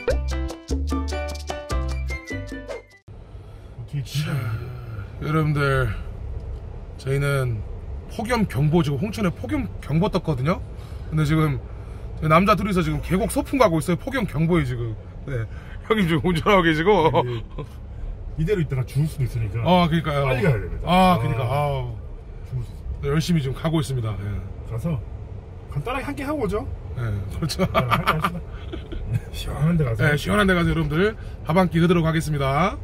여러분들, 저희는 폭염경보, 지금 홍천에 폭염경보 떴거든요. 근데 지금 남자 둘이서 지금 계곡 소풍 가고 있어요. 폭염경보에 지금. 네, 형님 지금 운전하고 계시고. 이대로 있다가 죽을 수도 있으니까. 그러니까요. 빨리 가야 됩니다. 그러니까. 죽을 수 있어요. 네, 열심히 지금 가고 있습니다. 네. 가서 간단하게 한 개 하고 오죠. 네, 그렇죠. 한 개 합시다. 시원한 데 가서. 네, 시원한 데 가서 여러분들 밥 한 끼 얻으러 가겠습니다.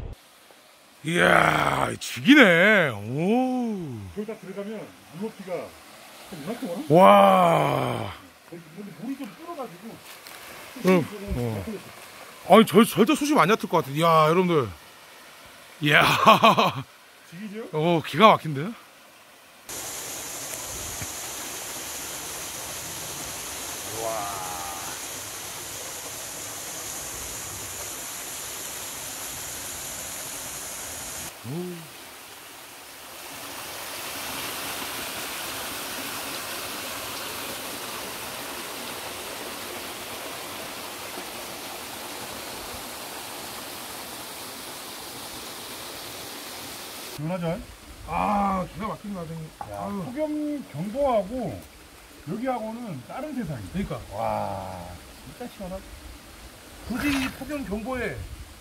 이야, 죽이네. 오. 거기 다 들어가면 물높이가 좀 이만큼 오나? 와. 근데 물이 좀 불어가지고. 아니, 절대 수심 안 얕을 것 같아. 이야, 여러분들. 이야. 죽이죠? 기가 막힌데? 시원하죠? 기가 막힌다. 폭염 경보하고 여기하고는 다른 세상이에요. 그러니까. 와, 진짜 시원하다. 굳이 폭염 경보에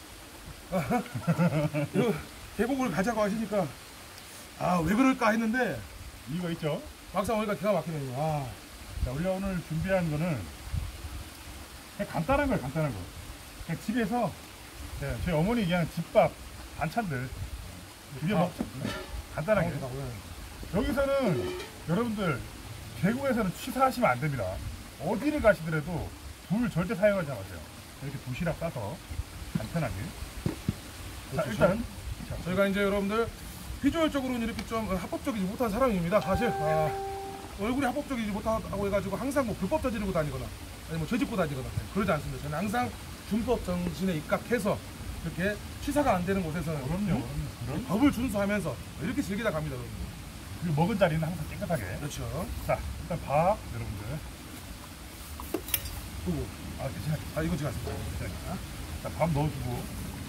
계곡을 가자고 하시니까 왜 그럴까 했는데 이유가 있죠? 막상 오니까 기가 막히네요. 자, 우리가 오늘 준비한 거는 그냥 간단한 거예요. 간단한 거. 그냥 집에서 저희 어머니 그냥 집밥 반찬들 우리 먹죠. 간단하게. 여기서는 여러분들 계곡에서는 취사하시면 안 됩니다. 어디를 가시더라도 불 절대 사용하지 마세요. 이렇게 도시락 싸서 간편하게. 자, 일단 저희가 이제 여러분들 비주얼적으로는 이렇게 좀 합법적이지 못한 사람입니다. 사실 얼굴이 합법적이지 못하다고 해가지고 항상 뭐 불법 저지르고 다니거나 아니 뭐 죄짓고 다니거나 그러지 않습니다. 저는 항상 준법 정신에 입각해서 이렇게 취사가 안 되는 곳에서는 그럼요. 법을 준수하면서 이렇게 즐기다 갑니다. 여러분들. 그리고 먹은 자리는 항상 깨끗하게. 그렇죠. 자, 일단 밥 여러분들. 괜찮아요. 이거 제가 했습니다. 자, 밥 넣어주고.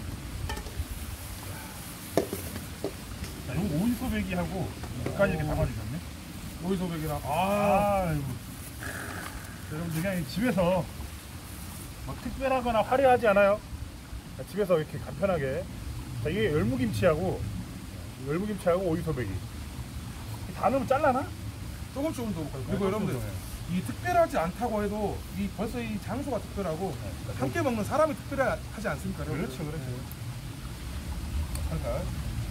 자, 이거 오이소배기하고 여기까지 이렇게 담아주셨네. 오이소백이랑 아이고. 여러분들 그냥 집에서 뭐 특별하거나 화려하지 않아요. 자, 집에서 이렇게 간편하게. 자, 이게 열무김치하고 오이소배기. 다 넣으면 잘라나? 조금 더 볼까요? 그리고 여러분들 이 특별하지 않다고 해도 벌써 이 장소가 특별하고 함께 먹는 사람이 특별하지 않습니까? 그렇죠. 살살.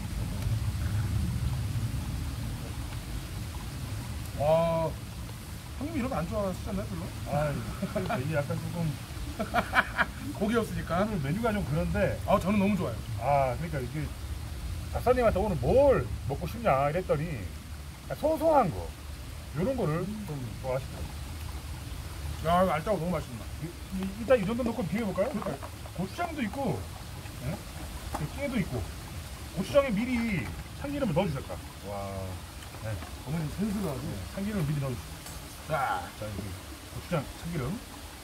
형님 이런 거 안 좋아하시지 않나요, 별로? 이게 약간 조금 고기 없으니까. 오늘 메뉴가 좀 그런데. 저는 너무 좋아요. 그러니까 이게 작사님한테 오늘 뭘 먹고 싶냐 이랬더니 소소한 거 이런 거를 좀 좋아하시더라고요. 이거 알짜고 너무 맛있다. 일단 이 정도 넣고 비벼볼까요? 고추장도 있고, 깨도 있고. 고추장에 미리 참기름을 넣어주셨다. 어머님 센스가 아주. 참기름을 미리 넣어주셨다. 자, 여기 고추장, 참기름.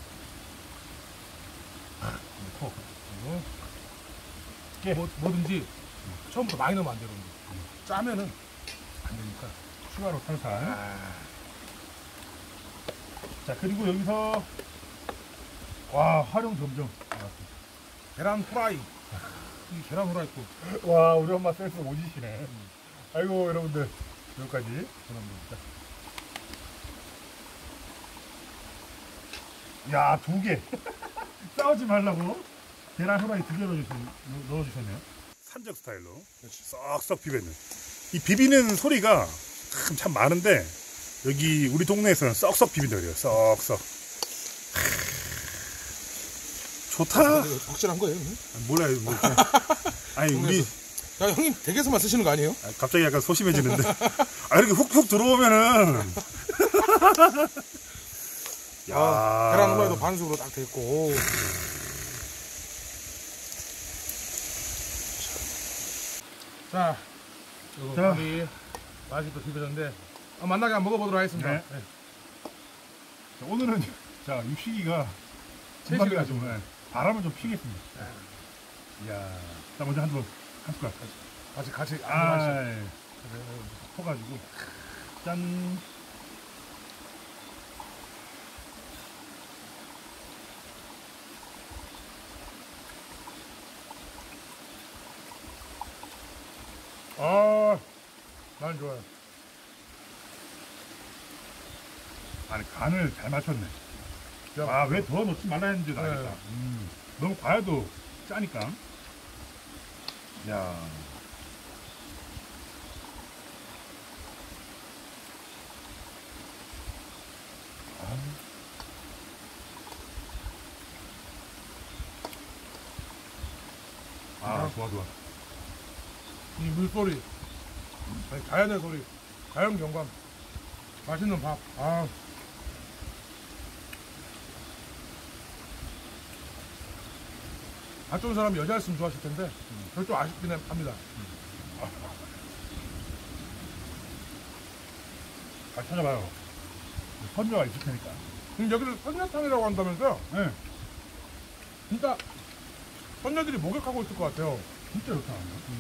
넣고, 그리고 깨. 뭐든지 처음부터 많이 넣으면 안 돼요. 짜면은 안 되니까. 추가로 살살. 자, 그리고 여기서 활용 점정. 계란 후라이. 이 계란 후라이 국. 우리 엄마 센스 오지시네. 아이고, 여러분들 여기까지 전화드립니다. 야, 2개. 싸우지 말라고 계란 후라이 2개 넣어주셨네요. 산적 스타일로 쏙쏙 비볐는. 이 비비는 소리가 참 많은데 여기 우리 동네에서는 썩썩 비빈다 그래요. 썩썩. 좋다. 확실한 거예요? 몰라요. 아니 우리 형님 댁에서만 쓰시는 거 아니에요? 갑자기 약간 소심해지는데. 이렇게 훅훅 들어오면은. 계란 후라이도 반숙으로 딱 돼 있고. 자, 밥이 맛이 또 비벼졌는데 만나게 한번 먹어보도록 하겠습니다. 네. 자, 오늘은 육식이가 금방이라 좀 바람을 좀 피겠습니다. 이야, 자 먼저 한 숟갈. 같이 아, 퍼가지고 짠. 난 좋아요. 아니 간을 잘 맞췄네. 야, 아, 왜 더 넣지 말라 했는지도 네. 알겠다. 너무 과해도 짜니까. 야. 아, 좋아. 이 물소리, 아니, 자연의 소리, 자연 경관, 맛있는 밥. 밥 좋은 사람이 여자였으면 좋았을 텐데, 그걸 좀 아쉽긴 합니다. 잘 찾아봐요. 선녀가 있을 테니까. 그럼 여기를 선녀탕이라고 한다면서요? 네. 진짜 선녀들이 목욕하고 있을 것 같아요. 진짜 좋다.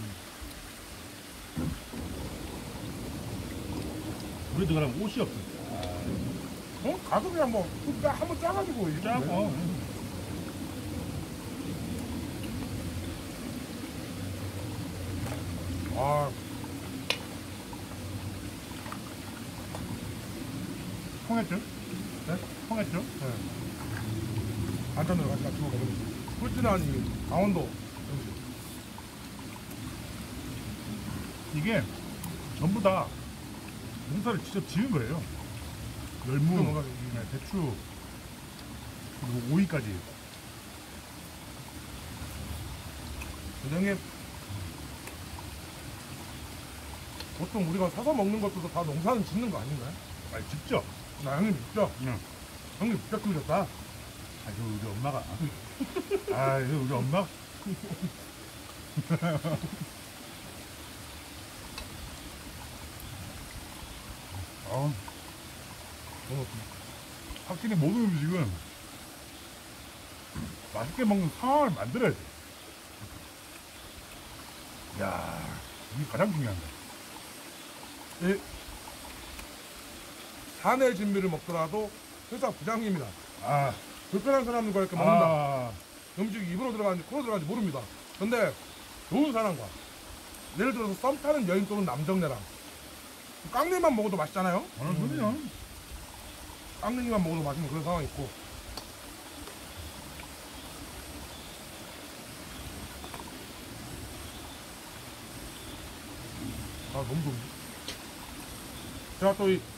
물에 들어가면 옷이 없어. 가서 그냥 뭐, 한번 짜가지고. 이렇게 짜고. 아, 통했죠? 네? 통했죠? 네. 반찬으로 같이 먹으면 꿀진한 이 강원도 음식. 이게 전부 다 농사를 직접 지은 거예요. 열무, 뭔가 네, 배추, 그리고 오이까지. 선생님, 보통 우리가 사서 먹는 것도 다 농사는 짓는 거 아닌가요? 아니, 직접. 나 형님 진짜, 응. 형님 진짜 크셨다. 아, 이거 우리 엄마가. 아, 이거 우리 엄마? 확실히 모든 음식은 맛있게 먹는 상황을 만들어야 돼. 야, 이게 가장 중요한 거야. 이 사내 진미를 먹더라도 회사 부장님이나 아, 불편한 사람들과 이렇게 먹는다. 아, 음식이 입으로 들어가는지 코로 들어가는지 모릅니다. 근데 좋은 사람과 예를 들어서 썸 타는 여인 또는 남정네랑 깡냉이만 먹어도 맛있잖아요. 소리야. 깡냉이만 먹어도 맛있는 그런 상황이 있고. 너무 좋은데. 제가 또 이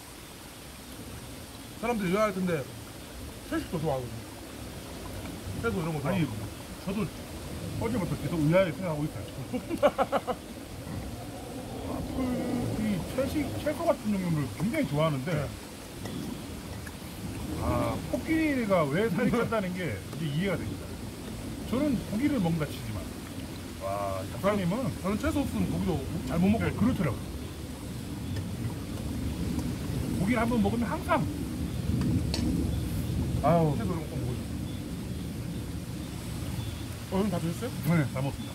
사람들이 좋아할 텐데 채식도 좋아하거든요. 채소 이런 거 좋아하고. 아니, 저도 어제부터 계속 의아하게 생각하고 있어요. 이 채소 같은 종류를 굉장히 좋아하는데, 네. 코끼리가 왜 살이 쪘다는 게 이제 이해가 됩니다. 저는 고기를 먹는다 치지만, 와, 작가님은 저는 채소 없으면 고기도 잘 못 네, 먹거든요. 그렇더라고요. 고기를 한번 먹으면 항상, 아우, 채소 이런 거 꼭 먹어요. 형 다 드셨어요? 네, 다 먹습니다.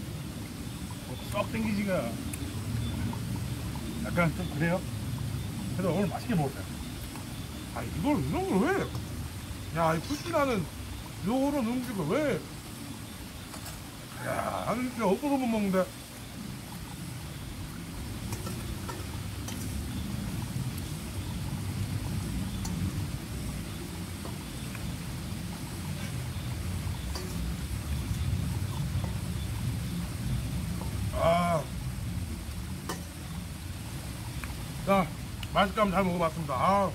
썩 땡기지가 약간 좀 그래요? 그래도 오늘 맛있게 먹었어요. 이런 걸 왜? 야, 이 푸시나는 요런 음식을 왜? 야, 나는 진짜 없어서 못 먹는데. 자, 맛있게 한번 잘 먹어봤습니다.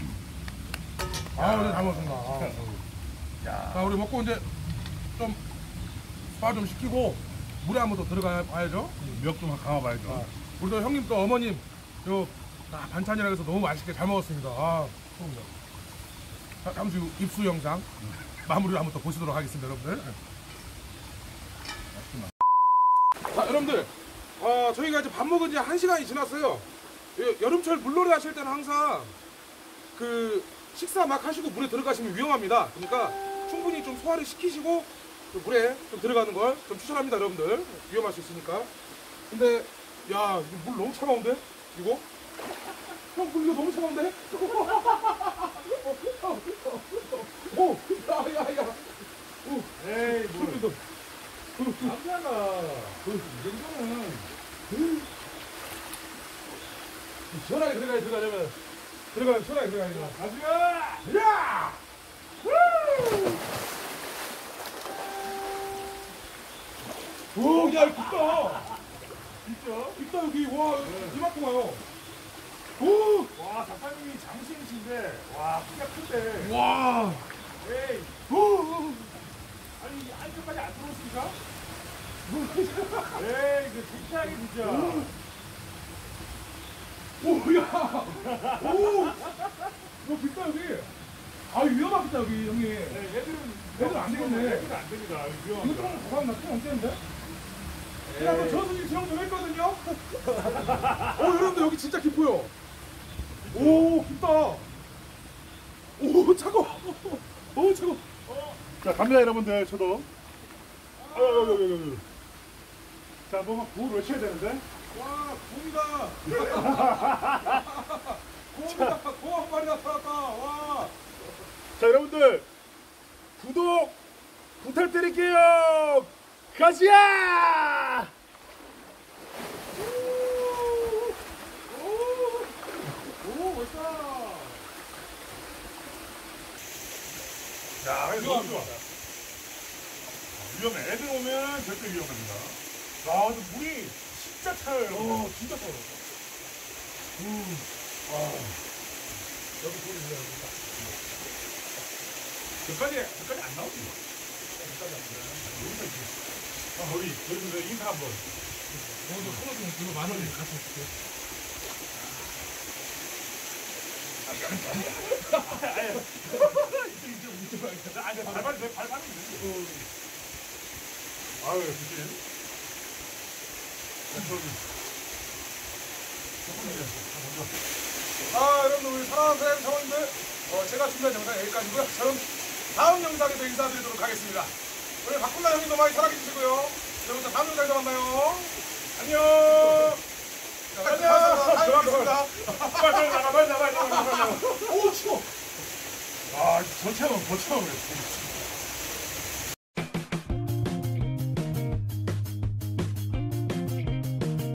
오늘 잘 먹었습니다. 자, 우리 먹고 이제 좀 소화 좀 시키고 물에 한번 더 들어가야죠. 몇 좀 감아봐야죠. 우리 또 형님 또 어머님 요 반찬이라 해서 너무 맛있게 잘 먹었습니다. 소름돋아. 자, 잠시 후 입수 영상 마무리를 한번 더 보시도록 하겠습니다, 여러분들. 자, 여러분들, 저희가 이제 밥 먹은 지 1시간이 지났어요. 여름철 물놀이 하실 때는 항상 그 식사 막 하시고 물에 들어가시면 위험합니다. 그러니까 충분히 좀 소화를 시키시고 좀 물에 좀 들어가는 걸 좀 추천합니다, 여러분들. 위험할 수 있으니까. 근데 야, 이거 물 너무 차가운데? 이거? 형, 물 이거 너무 차가운데? 오, 야야야. 에이 뭐 남자가 이 정도는 시원하게 들어가려면 시원하게 들어가야 돼. 가수야 야! 오, 야, 이거 깊다. 진짜? 깊다, 여기. 와, 이만큼 와요. 오! 와 작가님이 장신이신데 와 키가 큰데 와! 에이 오! 아니 안쪽까지 안 들어오십니까? 에이 그 진짜하게 진짜 오, 야! 오! 뭐 깊다, 여기. 아, 위험하겠다, 여기, 형님. 네, 애들 안 되겠네. 애들은 안 됩니다 이거 위험합니다 좀 가방 나쁘면 안 되는데? 제가 또 저수지 수영 좀 했거든요? 여러분들 여기 진짜 깊어요. 오, 깊다. 오, 차가워. 오, 차가워. 자 갑니다 여러분들 저도 자 뭐 구호를 외쳐야 되는데 와, 곰이다. 곰이다. 곰 한 마리 나타났다. 와. 자 여러분들 구독 부탁드릴게요 가시야 오, 멋있다. 야 너무 좋아 위험해 애들 오면 절대 위험합니다 아 근데 물이 진짜 차요 여러분 진짜 차가워. 여기 소리 들려요. 저까지 안 나오지 여기까지 안 나와요 우리 여러분들 인사 한번 오늘 코너 좀 그거 만 원이 같이 있을게. 아니 발발이 되지 아유 그치 여러분들 우리 사랑하는 사장님 사모님들 제가 준비한 영상 여기까지고요. 저는 다음 영상에서 인사드리도록 하겠습니다. 오늘 박훈나 형님도 많이 사랑해주시고요. 여러분들 다음 영상에서 만나요. 안녕. 다음 영상에서 빨리 나가 오, 추워. 아, 저 차는 더 차워 그랬어.